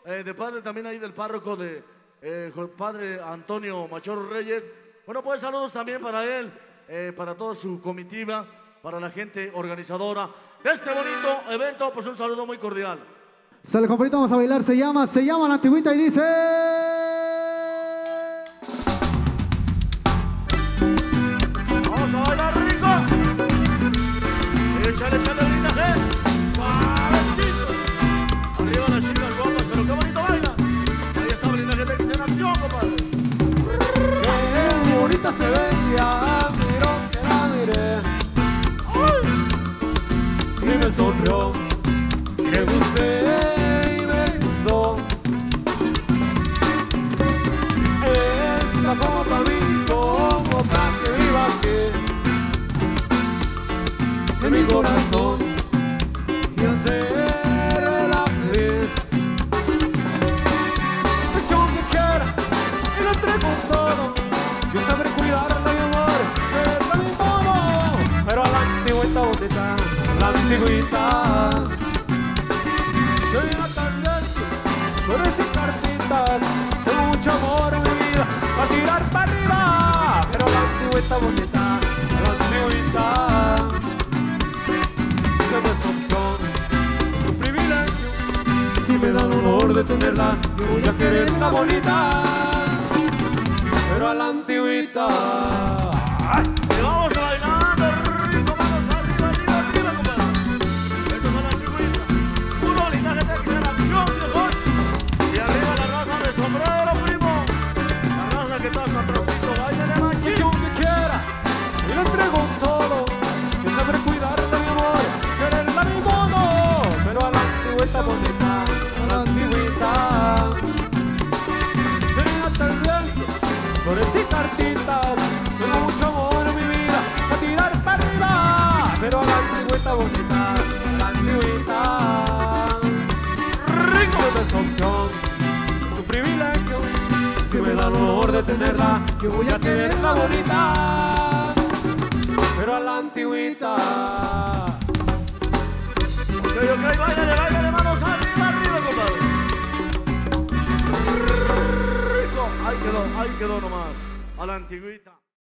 de padre también ahí del párroco de padre Antonio Machorro Reyes. Bueno, pues saludos también para él, para toda su comitiva, para la gente organizadora de este bonito evento, pues un saludo muy cordial. Sale, compadrito, vamos a bailar, se llama La Antigüita y dice... Vamos a bailar rico. Échale, échale, blindaje. Suavecito. Arriba las chicas guapas, pero qué bonito baila. Ahí está Blindaje Tex en acción, compadre. Qué bonita se veía, miro que la miré. ¡Ay! Y me sonrió, le gusté y me gustó. Esta como para mí, como para que viva aquí en mi corazón y hacerla feliz. Yo que quiera y lo entrego todo. Yo sabré cuidarla, mi amor, pero a mi modo. Pero a la antigüita bonita, a la antigüita. Soy una tendencia, flores y cartitas. Tengo mucho amor en mi vida, para tirar para arriba. Pero a la antigüita bonita, a la antigüita. No es opción, su privilegio. Si me dan honor de tenerla, yo voy a quererla bonita. Pero a la antigüita. Y vamos bailando rico, manos arriba, arriba, arriba, compadre. Esto es la antigüita. Puro Blindaje Tex en acción, viejo. Y arriba la raza de sombrero, primo. La raza que está sabrosito, baile de machín. Yo que quiera y le entrego todo. Yo sabré cuidarla, mi amor, quererla a mi modo. Pero a la antigüita bonita, a la antigüita. Sería tendencias, flores y cartitas. Tengo mucho amor en mi vida, a tirar para arriba. Pero a la antigüita bonita, a la antigüita. Rico no es opción, es un privilegio. Si me da el honor de tenerla, yo voy a quererla bonita. Pero a la antigüita. Ok, baile de manos arriba, arriba, compadre. Rico. Ahí quedó nomás. A la antigüita.